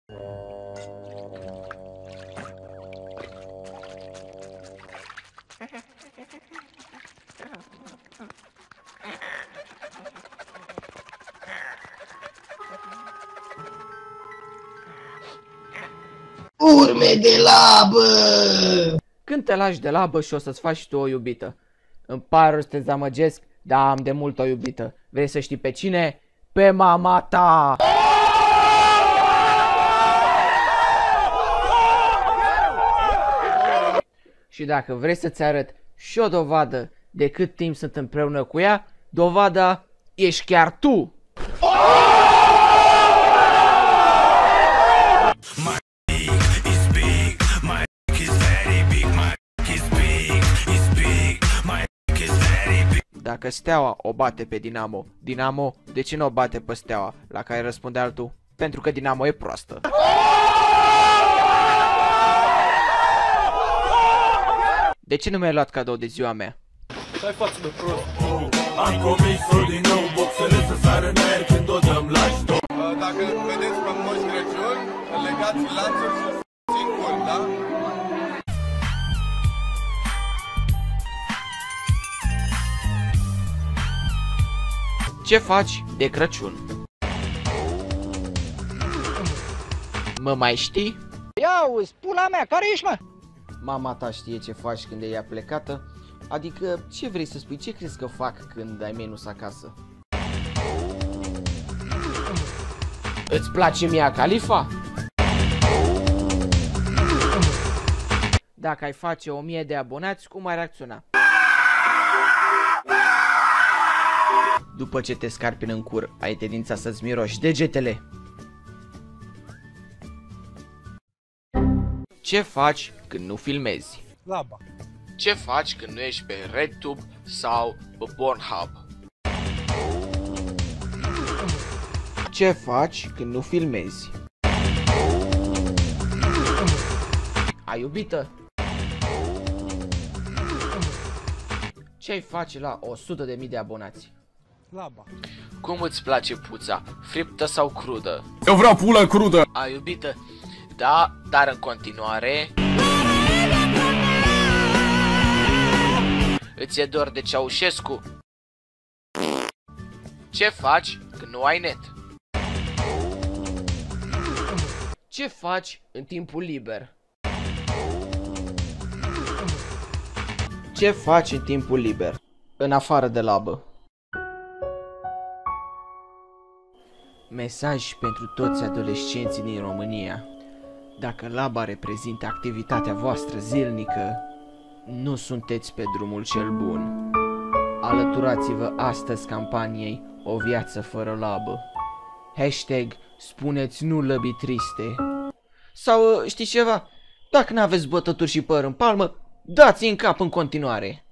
Urme de labă! Când te lași de labă și o să-ți faci și tu o iubită. Îmi pare rău să te dezamăgesc, dar am de mult o iubită. Vrei să știi pe cine? Pe mama ta! Și dacă vrei să-ți arăt și o dovadă de cât timp sunt împreună cu ea, dovada ești chiar tu! Dacă Steaua o bate pe Dinamo, Dinamo de ce nu o bate pe Steaua? La care răspunde altul, pentru că Dinamo e proastă. De ce nu mi-ai luat cadou de ziua mea? Stai față de prost. Am comis-o din nou, boxele să sară în aer când o dăm la stop. Dacă vedeți pe Moș Crăciun, legați lanțuri și singuri, da? Ce faci de Crăciun? Mă mai știi? Ia-uzi, pula mea, care ești, mă? Mama ta știe ce faci când e ea plecată? Adică, ce vrei să spui? Ce crezi că fac când ai mei nu sunt acasă? Îți place Mia Khalifa? Dacă ai face 1000 de abonați, cum ai reacționa? După ce te scarpini în cur, ai tendința să-ți miroși degetele. Ce faci când nu filmezi? Laba. Ce faci când nu ești pe RedTube sau pe Pornhub? Ce faci când nu filmezi? Ai iubită? Ce-ai face la 100.000 de abonați? Laba. Cum îți place puța? Friptă sau crudă? Eu vreau pulă crudă. Ai iubită? Da, dar în continuare... Îți e dor de Ceaușescu? Ce faci când nu ai net? Ce faci în timpul liber? Ce faci în timpul liber? În afară de labă. Mesaj pentru toți adolescenții din România. Dacă laba reprezintă activitatea voastră zilnică, nu sunteți pe drumul cel bun. Alăturați-vă astăzi campaniei O viață fără labă. Hashtag spuneți nu lăbii triste. Sau știți ceva? Dacă n-aveți bătături și păr în palmă, dați-i în cap în continuare.